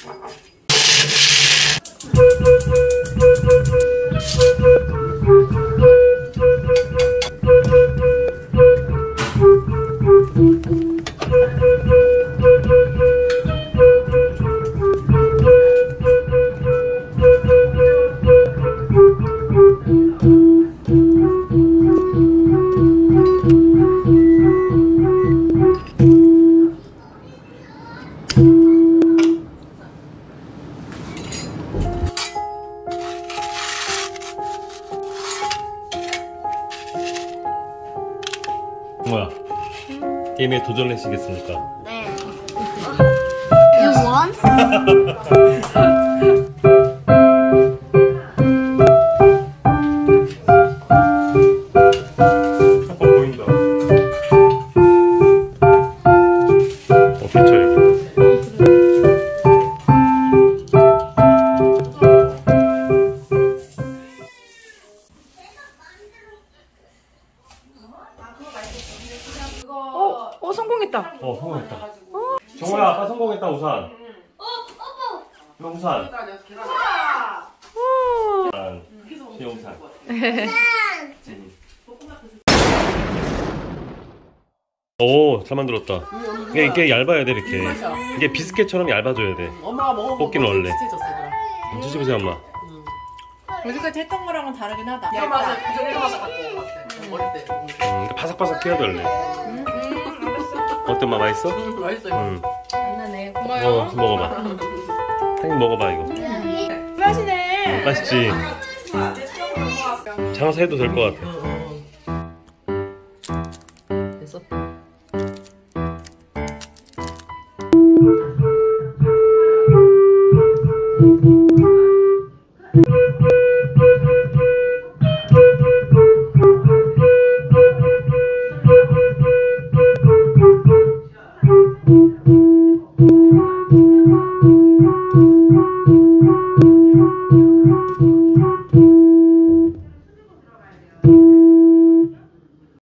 뭐야? 게임에 도전하시겠습니까? 네. You want? 보인다. 피처 여기. 성공했다. 성공했다. 정우야, 아빠 성공했다, 우산. 이거 우산. 비용산. 오, 잘 만들었다. 이게 얇아야 돼, 이렇게. 이게 비스켓처럼 얇아져야 돼. 엄마가 먹어보고 뽑기는 원래. 비슷해졌어. 드셔보세요, 엄마. 어디까지 했던 거랑은 다르긴 하다. 야, 맞아. 그전에 바삭 갖고 같아. 어릴 때. 바삭바삭해야 돼, 원래. 어때, 엄마 맛있어? 맛있어요. 장난해. 고마워요. 먹어봐. 한입 먹어봐, 이거. 맛이네. 맛있지? 장사 해도 될 것 같아.